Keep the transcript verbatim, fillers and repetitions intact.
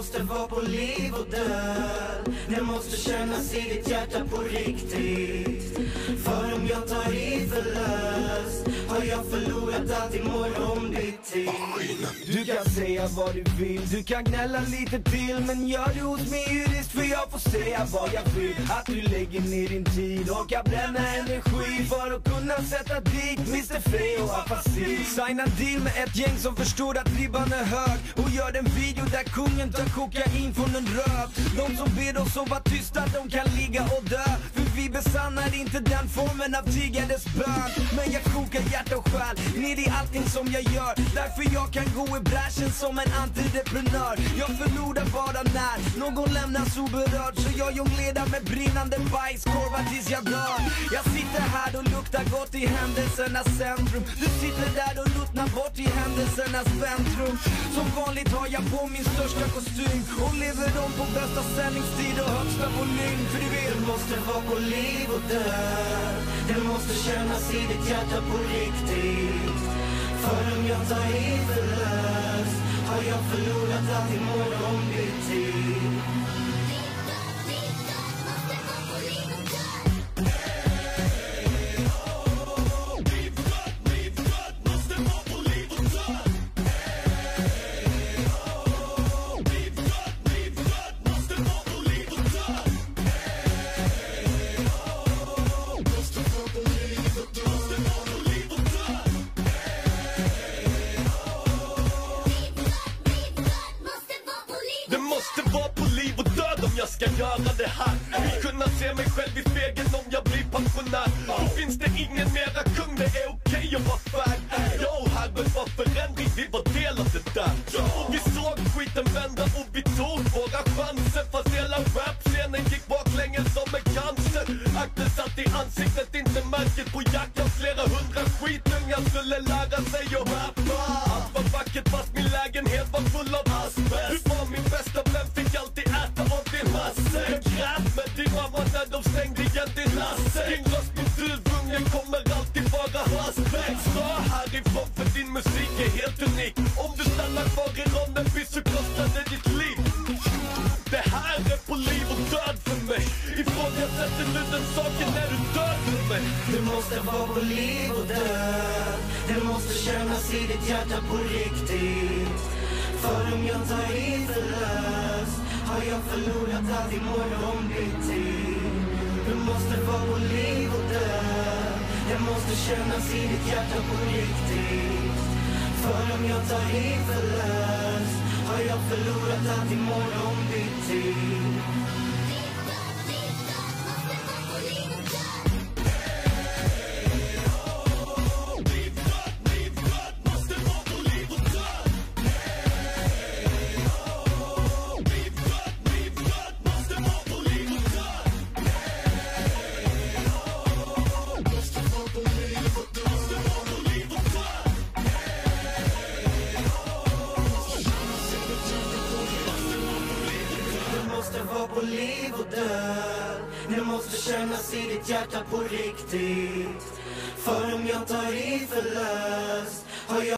måste vara på liv och död. Det måste kännas i ditt hjärta på riktigt. För om jag tar i för löst har jag förlorat allt imorgon bitti. Du kan säga vad du vill, du kan gnälla lite till, men gör du hos mig jurist för jag får säga vad jag vill. Att du lägger ner din tid och kan bränna energi för att kunna sätta dit mister Frey och Afasi. Signa deal med ett gäng som förstår att ribban är hög och gör en video där kungen tar kokain från en röv. De som ber oss att vara tysta, de kan ligga och dö, för vi besannar inte den formen av tiggandes bön. Men jag kokar hjärta och själ ner i allting som jag gör, därför jag kan gå i bräschen som en antideprenör. Jag förlorar bara när någon lämnas oberörd, så jag jonglerar med brinnande bajskorvar tills jag dör. Jag sitter här och luktar gott i händelsernas centrum. Du sitter där och luttnar bort i händelsernas väntrum. Som vanligt har jag på min största kostym och lever dem på bästa sändningstid och högsta volym. För du vet, du måste vara på liv och död. Det måste kännas i ditt hjärta på riktigt. För om jag tar i för löst har jag förlorat allt imorgon bitti. Jag ska göra det här, vill kunna se mig själv i spegeln om jag blir pensionär. Då finns det ingen mera kung, det är okej att vara färd. Jag och Herbert var förändring, vi var delade där. Och vi såg skiten vända och vi tog våra chanser. Fast hela rap-scenen gick baklänges som en cancer. Akten satt i ansiktet, inte märket på jackan. Flera hundra skitungar skulle lära sig att rappa. Allt var vackert fast min lägenhet var full av asbest. Du var min bästa vän, fick alltid äta av din masse. Jag grät med din mamma när de stängde igen din nasse. Din röst på duvungen kommer alltid vara hasväxt. Stå härifrån för din musik är helt unik. Om du stannar kvar i Ronneby så kostar det ditt liv. Det här är på liv och död för mig. Ifrågasätter du den saken när du dör för mig. Du måste vara på liv och död. Det måste kännas i ditt hjärta på riktigt. För om jag tar i för löst har jag förlorat allt imorgon bitti. Du måste vara på liv och död. Det måste kännas i ditt hjärta på riktigt. För om jag tar i för löst har jag förlorat allt imorgon bitti. På liv och död. Det måste kännas i ditt hjärta på riktigt. För om jag tar i för löst har jag